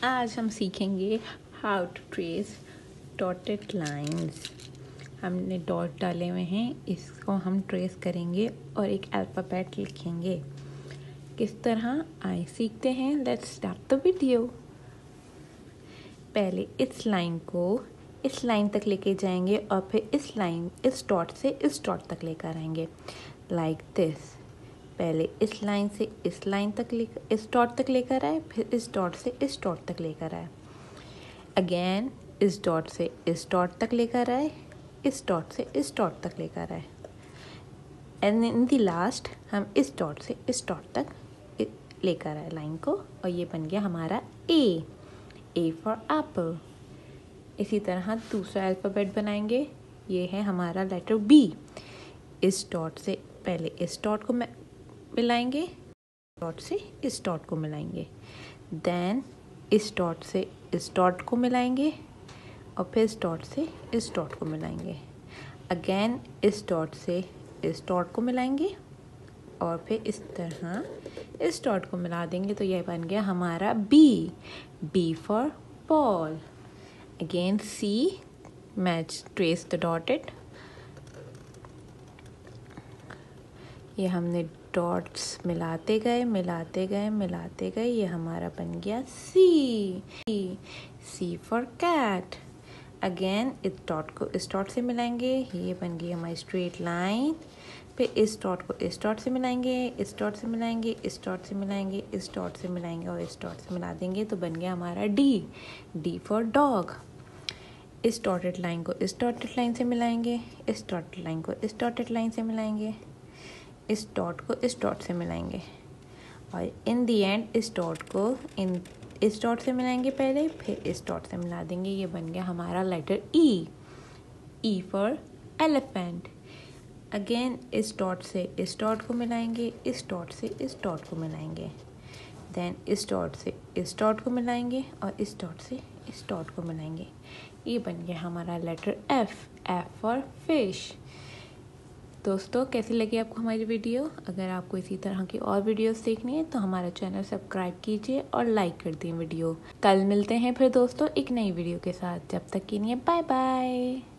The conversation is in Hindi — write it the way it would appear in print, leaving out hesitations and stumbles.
आज हम सीखेंगे how to trace dotted lines. हमने डॉट डाले हुए हैं, इसको हम ट्रेस करेंगे और एक अल्फ़ाबेट लिखेंगे। किस तरह आइए सीखते हैं। Let's start the video. पहले इस लाइन को इस लाइन तक लेके जाएंगे और फिर इस डॉट से इस डॉट तक लेकर आएंगे लाइक दिस। पहले इस लाइन से इस लाइन तक इस डॉट तक लेकर आए, फिर इस डॉट से इस डॉट तक लेकर आए। अगेन इस डॉट से इस डॉट तक लेकर आए, इस डॉट से इस डॉट तक लेकर आए। एंड इन द लास्ट हम इस डॉट से इस डॉट तक लेकर आए लाइन को, और ये बन गया हमारा ए फॉर एप्पल। इसी तरह दूसरा अल्फ़ाबेट बनाएंगे। ये है हमारा लेटर बी। इस डॉट से पहले इस डॉट को मिलाएंगे, डॉट से इस डॉट को मिलाएंगे, देन इस डॉट से इस डॉट को मिलाएंगे और फिर इस डॉट से इस डॉट को मिलाएंगे। अगेन इस डॉट से इस डॉट को मिलाएंगे और फिर इस तरह इस डॉट को मिला देंगे, तो यह बन गया हमारा B for ball. Again C, match trace the dotted. ये हमने डॉट्स मिलाते गए, ये हमारा बन गया सी फॉर कैट। अगेन इस डॉट को इस डॉट से मिलाएंगे, ये बन गई हमारी स्ट्रेट लाइन। फिर इस डॉट को इस डॉट से मिलाएंगे, इस डॉट से मिलाएंगे, इस डॉट से मिलाएंगे, इस डॉट से मिलाएंगे और इस डॉट से मिला देंगे, तो बन गया हमारा डी फॉर डॉग। इस डॉटेड लाइन को इस डॉटेड लाइन से मिलाएंगे, इस डॉटेड लाइन को इस डॉटेड लाइन से मिलाएंगे, इस डॉट को इस डॉट से मिलाएंगे और इन दी एंड इस डॉट को इस डॉट से मिलाएंगे पहले, फिर इस डॉट से मिला देंगे। ये बन गया हमारा letter E for elephant. Again इस डॉट से इस डॉट को मिलाएंगे, इस डॉट से इस डॉट को मिलाएंगे, देन इस डॉट से इस डॉट को मिलाएंगे और इस डॉट से इस डॉट को मिलाएंगे। ये बन गया हमारा लेटर एफ फॉर फिश। दोस्तों, कैसी लगी आपको हमारी वीडियो? अगर आपको इसी तरह की और वीडियोस देखनी है तो हमारा चैनल सब्सक्राइब कीजिए और लाइक कर दें वीडियो। कल मिलते हैं फिर दोस्तों एक नई वीडियो के साथ। जब तक के लिए बाय बाय।